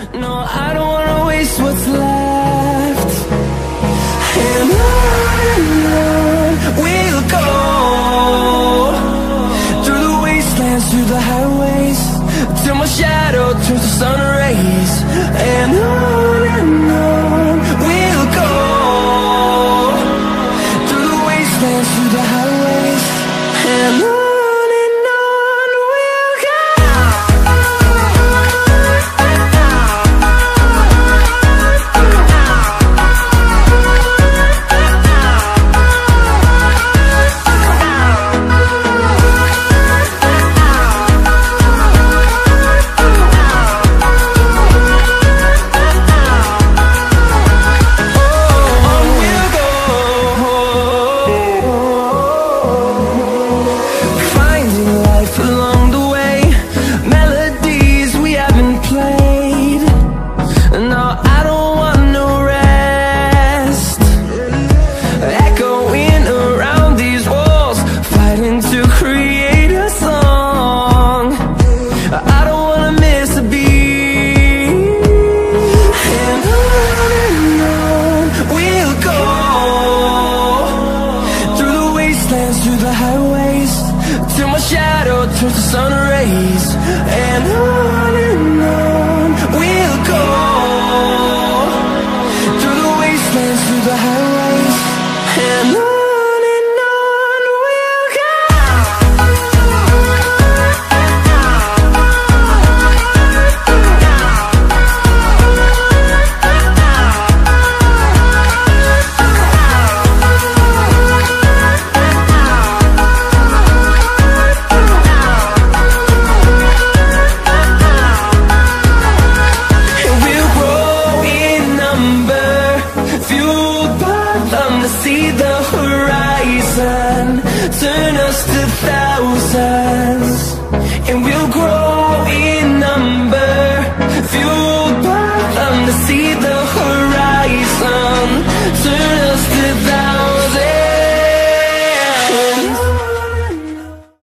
No, I don't wanna waste what's left. And on we'll go, through the wastelands, through the highways, till my shadow turns to sun rays. And on we'll go, through the wastelands, through the highways, and on. Turns to sun rays, and on we'll go, through the wastelands, through the highways, and on we'll go. See the horizon, turn us to thousands, and we'll grow